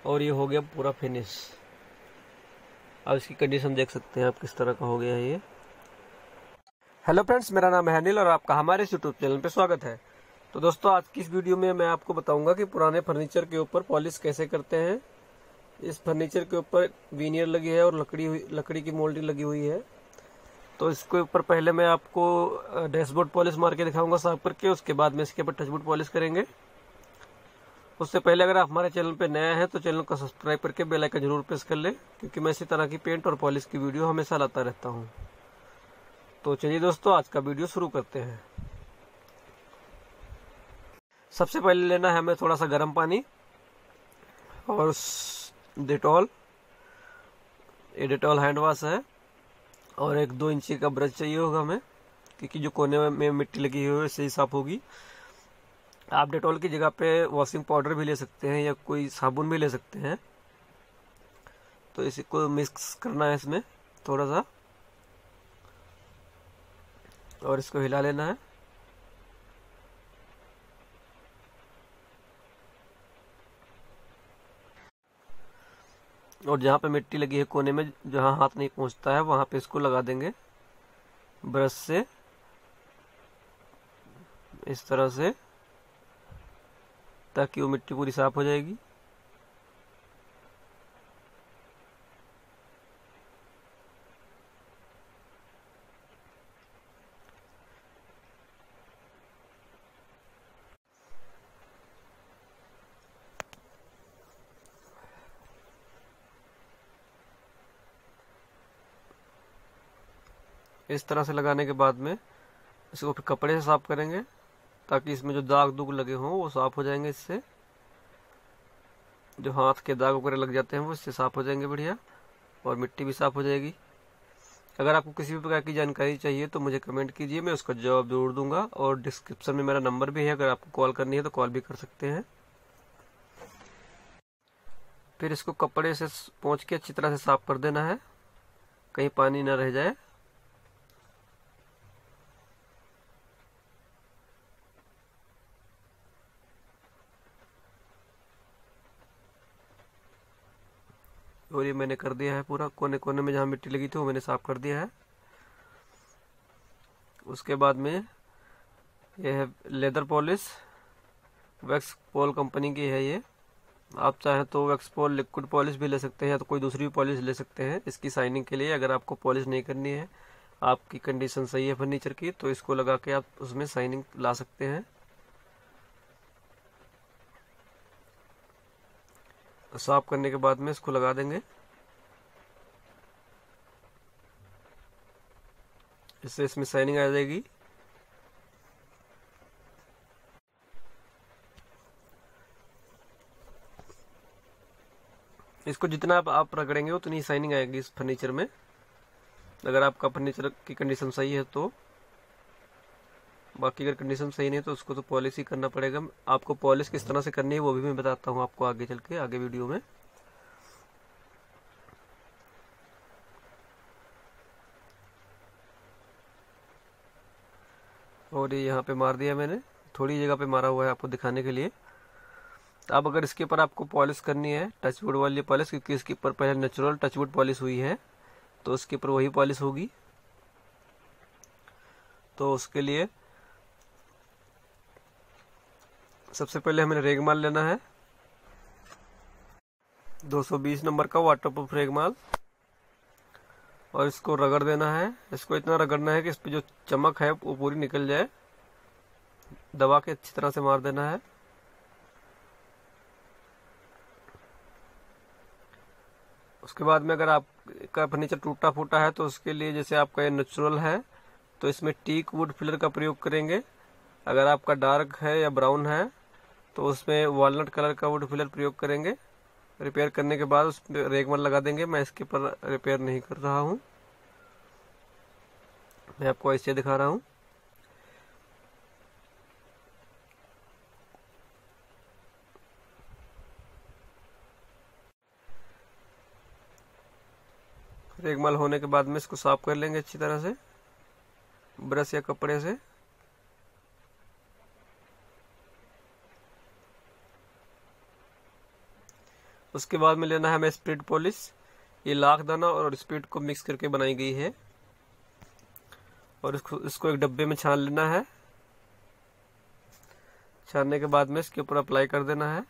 और ये हो गया पूरा फिनिश। अब इसकी कंडीशन देख सकते हैं आप किस तरह का हो गया है ये। हेलो फ्रेंड्स, मेरा नाम है अनिल और आपका हमारे यूट्यूब चैनल पे स्वागत है। तो दोस्तों, आज की इस वीडियो में मैं आपको बताऊंगा कि पुराने फर्नीचर के ऊपर पॉलिश कैसे करते हैं। इस फर्नीचर के ऊपर विनियर लगी है और लकड़ी की मोल्डिंग लगी हुई है। तो इसके ऊपर पहले मैं आपको डैशबोर्ड पॉलिश मार के दिखाऊंगा साफ करके, उसके बाद में इसके ऊपर टचवुड पॉलिश करेंगे। उससे पहले अगर आप हमारे चैनल पे नया है तो चैनल को सब्सक्राइब करके बेल आइकन जरूर प्रेस कर ले, क्योंकि मैं इसी तरह की पेंट और पॉलिश की वीडियो हमेशा लाता रहता हूँ। तो चलिए दोस्तों, आज का वीडियो शुरू करते हैं। सबसे पहले लेना है हमें थोड़ा सा गर्म पानी और डेटॉल। ये डेटॉल हैंड वॉश है। और एक 2 इंची का ब्रश चाहिए होगा हमें, क्योंकि जो कोने में मिट्टी लगी हुई है इससे ही साफ होगी। आप डेटॉल की जगह पे वॉशिंग पाउडर भी ले सकते हैं या कोई साबुन भी ले सकते हैं। तो इसी को मिक्स करना है इसमें थोड़ा सा, और इसको हिला लेना है। और जहाँ पे मिट्टी लगी है कोने में, जहाँ हाथ नहीं पहुँचता है, वहाँ पे इसको लगा देंगे ब्रश से इस तरह से, ताकि वो मिट्टी पूरी साफ हो जाएगी। इस तरह से लगाने के बाद में इसको फिर कपड़े से साफ करेंगे, ताकि इसमें जो दाग दुग लगे हों वो साफ हो जाएंगे। इससे जो हाथ के दाग वगैरह लग जाते हैं वो इससे साफ हो जाएंगे बढ़िया, और मिट्टी भी साफ हो जाएगी। अगर आपको किसी भी प्रकार की जानकारी चाहिए तो मुझे कमेंट कीजिए, मैं उसका जवाब जरूर दूंगा। और डिस्क्रिप्शन में मेरा नंबर भी है, अगर आपको कॉल करनी है तो कॉल भी कर सकते हैं। फिर इसको कपड़े से पोंछ के अच्छी तरह से साफ कर देना है, कहीं पानी ना रह जाए। और ये मैंने कर दिया है पूरा, कोने कोने में जहाँ मिट्टी लगी थी वो मैंने साफ कर दिया है। उसके बाद में ये है leather polish, wax pol company की है ये। आप चाहें तो वैक्स पॉल लिक्विड पॉलिश भी ले सकते हैं, या तो कोई दूसरी भी पॉलिश ले सकते हैं इसकी शाइनिंग के लिए। अगर आपको पॉलिश नहीं करनी है, आपकी कंडीशन सही है फर्नीचर की, तो इसको लगा के आप उसमें शाइनिंग ला सकते हैं। साफ करने के बाद में इसको लगा देंगे, इससे इसमें शाइनिंग आ जाएगी। इसको जितना आप रगड़ेंगे उतनी शाइनिंग आएगी इस फर्नीचर में, अगर आपका फर्नीचर की कंडीशन सही है तो। बाकी अगर कंडीशन सही नहीं है तो उसको तो पॉलिश ही करना पड़ेगा। आपको पॉलिश किस तरह से करनी है वो भी मैं बताता हूँ आपको आगे चल के, आगे वीडियो में। और ये यहाँ पे मार दिया मैंने, थोड़ी जगह पे मारा हुआ है आपको दिखाने के लिए। अब अगर इसके ऊपर आपको पॉलिश करनी है, टचवुड वाली पॉलिश, क्योंकि इसके ऊपर पहले नेचुरल टचवुड पॉलिश हुई है, तो इसके ऊपर वही पॉलिश होगी। तो उसके लिए सबसे पहले हमें रेगमाल लेना है, 220 नंबर का वाटरप्रूफ रेगमाल, और इसको रगड़ देना है। इसको इतना रगड़ना है कि इस पे जो चमक है वो पूरी निकल जाए। दबा के अच्छी तरह से मार देना है। उसके बाद में अगर आपका फर्नीचर टूटा फूटा है तो उसके लिए, जैसे आपका ये नेचुरल है तो इसमें टीक वुड फिलर का प्रयोग करेंगे। अगर आपका डार्क है या ब्राउन है तो उसमें वॉलनट कलर का वुड फिलर प्रयोग करेंगे। रिपेयर करने के बाद उस पर रेगमाल लगा देंगे। मैं इसके ऊपर रिपेयर नहीं कर रहा हूँ, मैं आपको ऐसे दिखा रहा हूँ। रेगमाल होने के बाद में इसको साफ कर लेंगे अच्छी तरह से ब्रश या कपड़े से। उसके बाद में लेना है हमें स्पीड पॉलिश। ये लाख दाना और स्पीड को मिक्स करके बनाई गई है और इसको एक डब्बे में छान लेना है। छानने के बाद में इसके ऊपर अप्लाई कर देना है।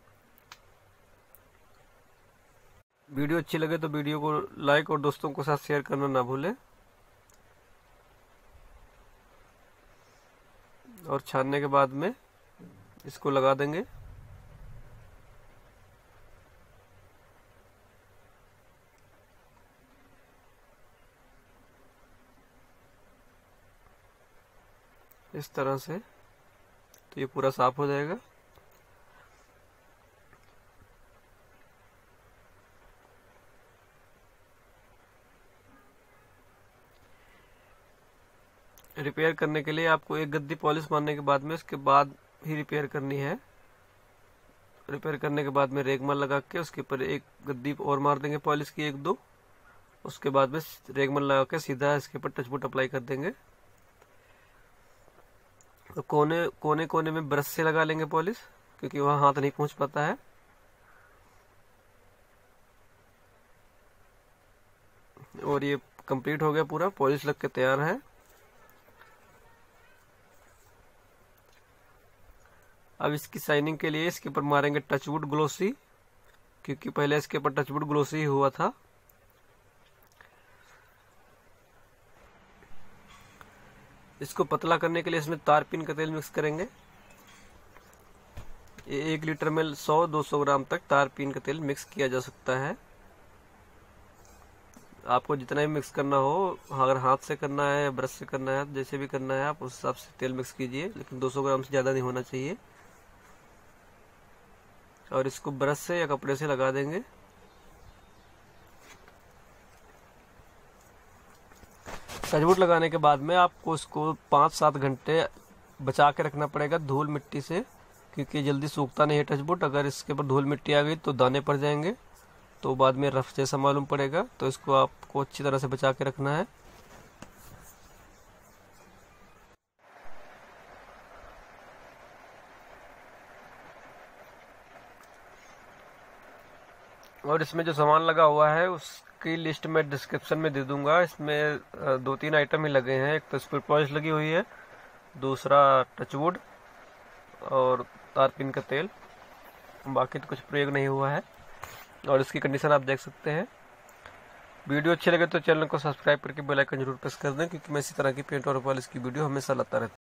वीडियो अच्छी लगे तो वीडियो को लाइक और दोस्तों के साथ शेयर करना ना भूलें। और छानने के बाद में इसको लगा देंगे। इस तरह से तो ये पूरा साफ हो जाएगा। रिपेयर करने के लिए आपको एक गद्दी पॉलिश मारने के बाद में इसके बाद ही रिपेयर करनी है। रिपेयर करने के बाद में रेगमाल लगा के उसके ऊपर एक गद्दी और मार देंगे पॉलिश की, 1-2। उसके बाद में रेगमाल लगा के सीधा इसके ऊपर टचवुड अप्लाई कर देंगे। तो कोने कोने में ब्रश से लगा लेंगे पॉलिश, क्योंकि वहां हाथ नहीं पहुंच पाता है। और ये कंप्लीट हो गया, पूरा पॉलिश लग के तैयार है। अब इसकी शाइनिंग के लिए इसके ऊपर मारेंगे टचवुड ग्लोसी, क्योंकि पहले इसके ऊपर टचवुड ग्लोसी हुआ था। इसको पतला करने के लिए इसमें तारपीन का तेल मिक्स करेंगे। ये 1 लीटर में 100-200 ग्राम तक तारपीन का तेल मिक्स किया जा सकता है। आपको जितना भी मिक्स करना हो, अगर हाथ से करना है या ब्रश से करना है, जैसे भी करना है आप उस हिसाब से तेल मिक्स कीजिए, लेकिन 200 ग्राम से ज्यादा नहीं होना चाहिए। और इसको ब्रश से या कपड़े से लगा देंगे। टचवुड लगाने के बाद में आपको इसको 5-7 घंटे बचा के रखना पड़ेगा धूल मिट्टी से, क्योंकि जल्दी सूखता नहीं है टचवुड। अगर इसके ऊपर धूल मिट्टी आ गई तो दाने पड़ जाएंगे, तो बाद में रफ जैसा मालूम पड़ेगा। तो इसको आपको अच्छी तरह से बचा के रखना है। और इसमें जो सामान लगा हुआ है उसकी लिस्ट मैं डिस्क्रिप्शन में दे दूंगा। इसमें 2-3 आइटम ही लगे हैं। एक तो स्पीड पॉलिश लगी हुई है, दूसरा टचवुड और तारपीन का तेल। बाकी तो कुछ प्रयोग नहीं हुआ है। और इसकी कंडीशन आप देख सकते हैं। वीडियो अच्छी लगे तो चैनल को सब्सक्राइब करके बेल आइकन जरूर प्रेस कर दें, क्योंकि मैं इसी तरह की पेंट और पॉलिश की वीडियो हमेशा लाता रहता हूं।